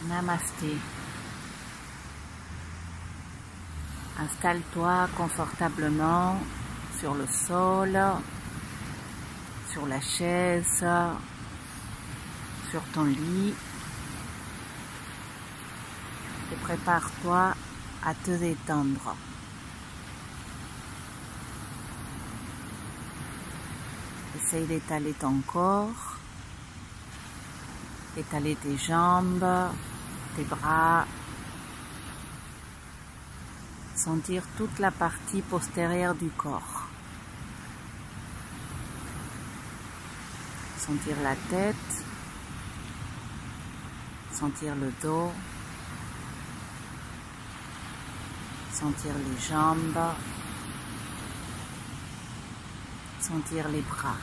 Namasté. Installe-toi confortablement sur le sol, sur la chaise, sur ton lit et prépare-toi à te détendre. Essaye d'étaler ton corps, étaler tes jambes, tes bras, sentir toute la partie postérieure du corps. Sentir la tête, sentir le dos, sentir les jambes, sentir les bras.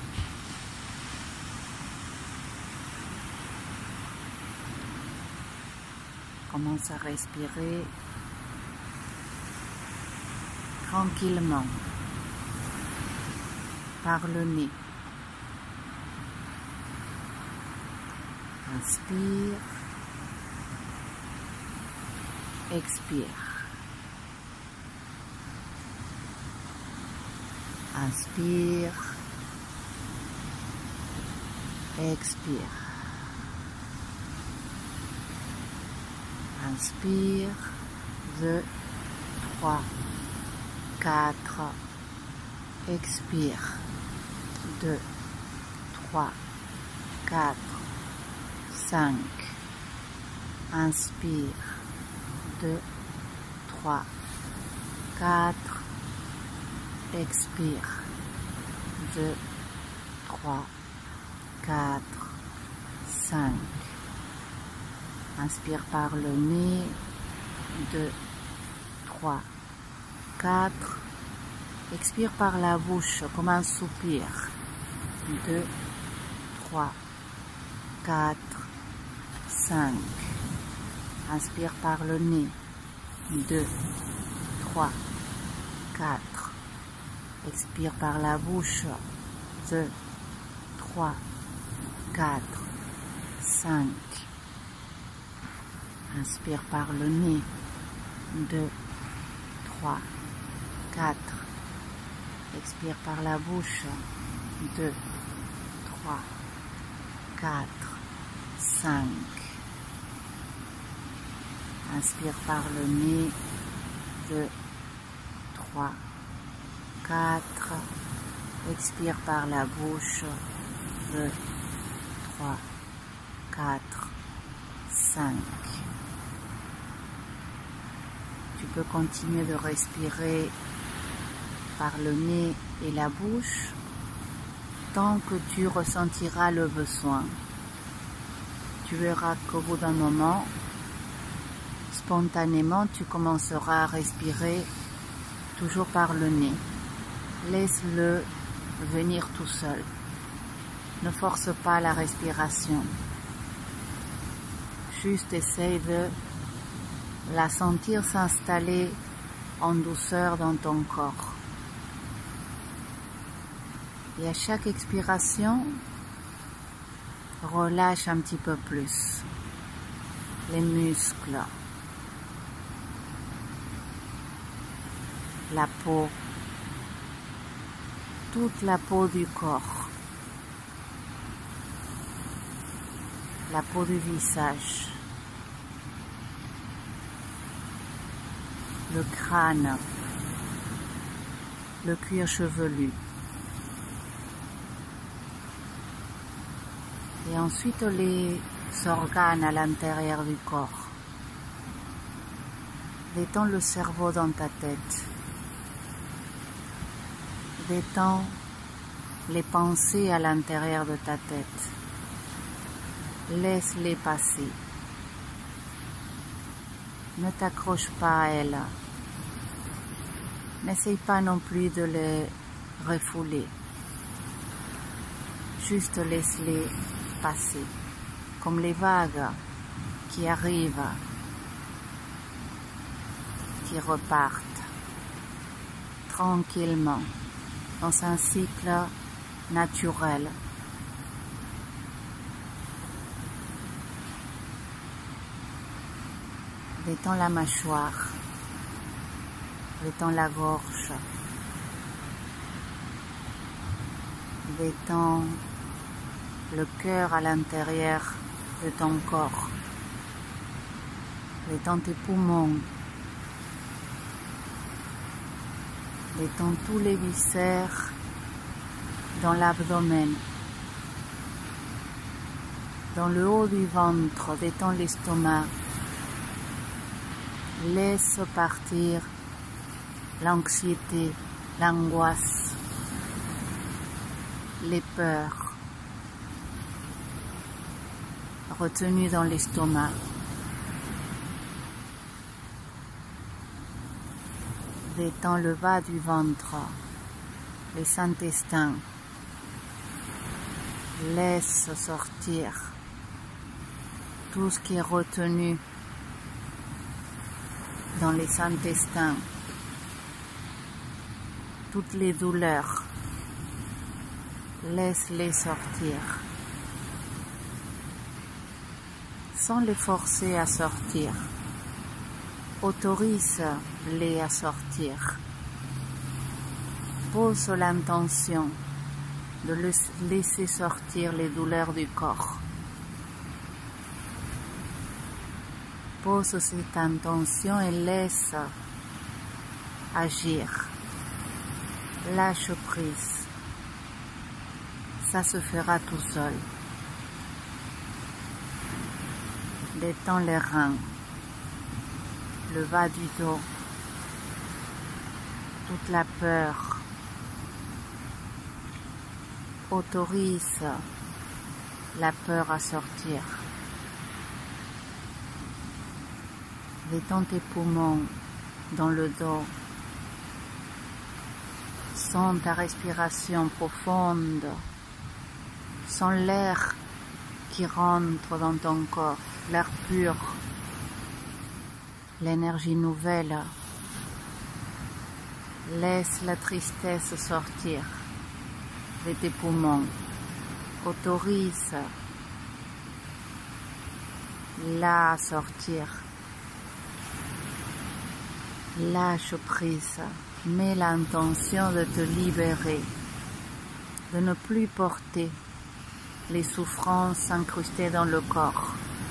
Commence à respirer tranquillement par le nez. Inspire, expire. Inspire, expire. Inspire, 2, 3, 4, expire, 2, 3, 4, 5, inspire, 2, 3, 4, expire, 2, 3, 4, 5. Inspire par le nez, 2, 3, 4. Expire par la bouche comme un soupir, 2, 3, 4, 5. Inspire par le nez, 2, 3, 4. Expire par la bouche, 2, 3, 4, 5. Inspire par le nez, 2, 3, 4. Expire par la bouche, 2, 3, 4, 5. Inspire par le nez, 2, 3, 4. Expire par la bouche, 2, 3, 4, 5. Tu peux continuer de respirer par le nez et la bouche tant que tu ressentiras le besoin. Tu verras qu'au bout d'un moment, spontanément, tu commenceras à respirer toujours par le nez. Laisse-le venir tout seul. Ne force pas la respiration. Juste essaye de la sentir s'installer en douceur dans ton corps. Et à chaque expiration, relâche un petit peu plus les muscles, la peau, toute la peau du corps, la peau du visage, le crâne, le cuir chevelu. Et ensuite les organes à l'intérieur du corps. Détends le cerveau dans ta tête. Détends les pensées à l'intérieur de ta tête. Laisse-les passer. Ne t'accroche pas à elles. N'essaye pas non plus de les refouler. Juste laisse-les passer, comme les vagues qui arrivent, qui repartent tranquillement dans un cycle naturel. Détends la mâchoire. Détends la gorge. Détends le cœur à l'intérieur de ton corps. Détends tes poumons. Détends tous les viscères dans l'abdomen. Dans le haut du ventre, détends l'estomac. Laisse partir l'anxiété, l'angoisse, les peurs retenues dans l'estomac. Détends le bas du ventre, les intestins. Laisse sortir tout ce qui est retenu dans les intestins, toutes les douleurs. Laisse-les sortir, sans les forcer à sortir. Autorise-les à sortir. Pose l'intention de laisser sortir les douleurs du corps. Pose cette intention et laisse agir. Lâche prise. Ça se fera tout seul. Détends les reins, le bas du dos, toute la peur. Autorise la peur à sortir. Détends tes poumons dans le dos. Sens ta respiration profonde. Sens l'air qui rentre dans ton corps, l'air pur, l'énergie nouvelle. Laisse la tristesse sortir de tes poumons. Autorise-la à sortir. Lâche prise. Mets l'intention de te libérer, de ne plus porter les souffrances incrustées dans le corps.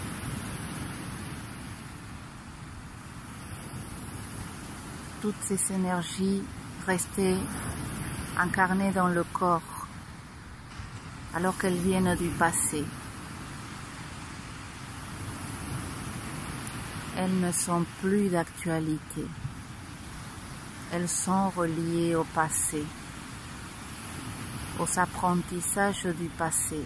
Toutes ces énergies restées incarnées dans le corps, alors qu'elles viennent du passé. Elles ne sont plus d'actualité. Elles sont reliées au passé, aux apprentissages du passé.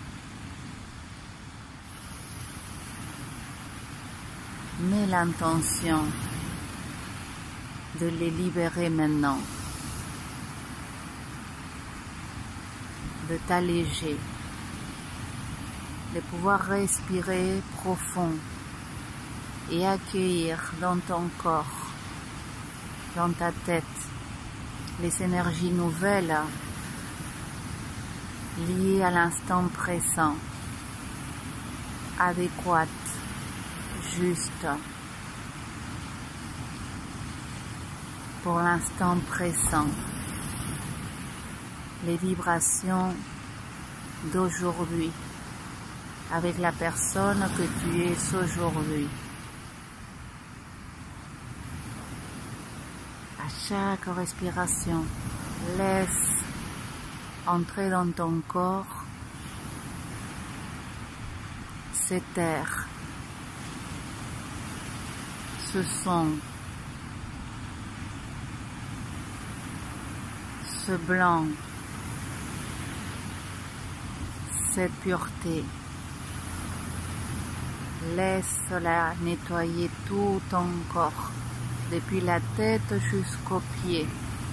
Mets l'intention de les libérer maintenant, de t'alléger, de pouvoir respirer profond et accueillir dans ton corps, dans ta tête, les énergies nouvelles liées à l'instant présent, adéquates, justes, pour l'instant présent, les vibrations d'aujourd'hui, avec la personne que tu es aujourd'hui. À chaque respiration, laisse entrer dans ton corps cet air, ce son, ce blanc, cette pureté. Laisse-la nettoyer tout ton corps, depuis la tête jusqu'aux pieds,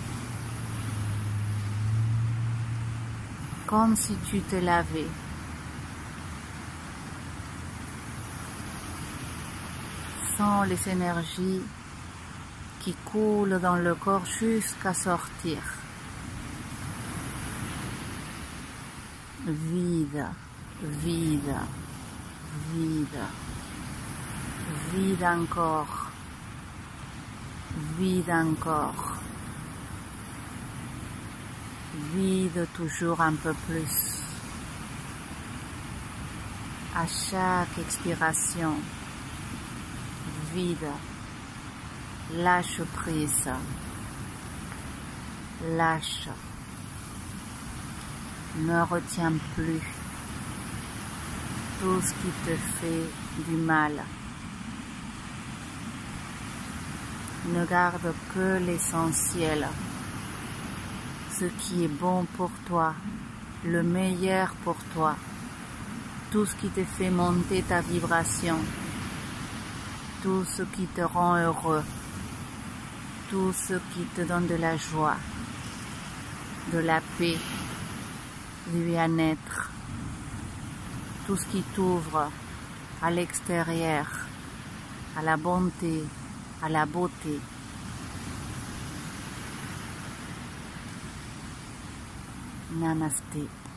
comme si tu te lavais. Sens les énergies qui coulent dans le corps jusqu'à sortir. Vide, vide, vide, vide encore. vide encore, vide toujours un peu plus. À chaque expiration, vide, lâche prise, lâche, ne retiens plus tout ce qui te fait du mal. Ne garde que l'essentiel, ce qui est bon pour toi, le meilleur pour toi, tout ce qui te fait monter ta vibration, tout ce qui te rend heureux, tout ce qui te donne de la joie, de la paix, du bien-être, tout ce qui t'ouvre à l'extérieur, à la bonté, à la beauté. Namasté.